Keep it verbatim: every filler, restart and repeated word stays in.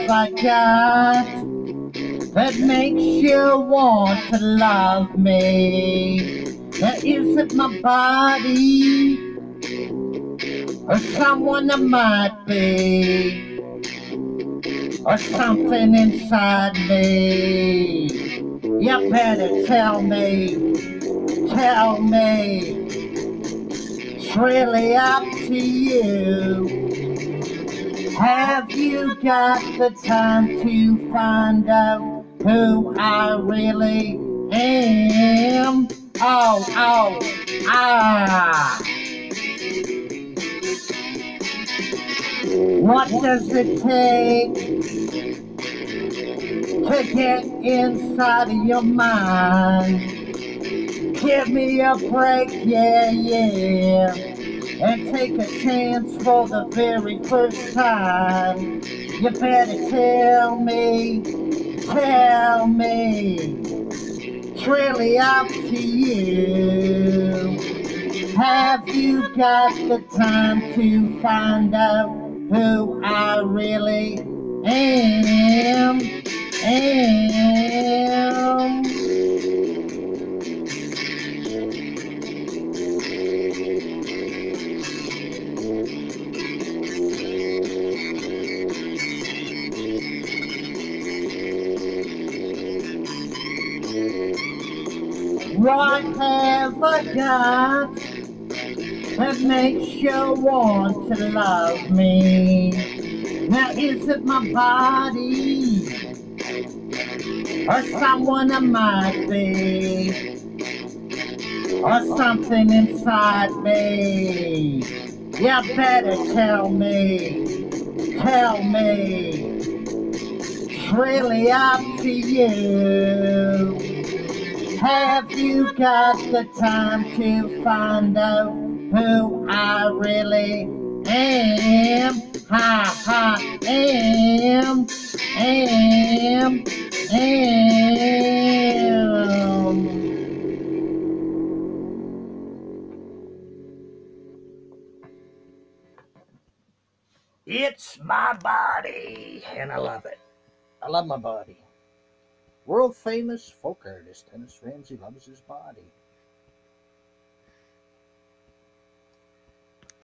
have I got that makes you want to love me? That isn't my body or someone I might be or something inside me. You better tell me, tell me. It's really up to you. Have you got the time to find out who I really am? Oh, oh, ah. What does it take to get inside of your mind? Give me a break, yeah, yeah, and take a chance for the very first time. You better tell me, tell me, it's really up to you. Have you got the time to find out who I really am? Am. What have I got that makes you want to love me? Now is it my body or someone I might be or something inside me? You better tell me, tell me. It's really up to you. Have you got the time to find out who I really am? Ha ha, am, am, am. It's my body, and I love it. I love my body. World famous folk artist Dennis Ramsay loves his body.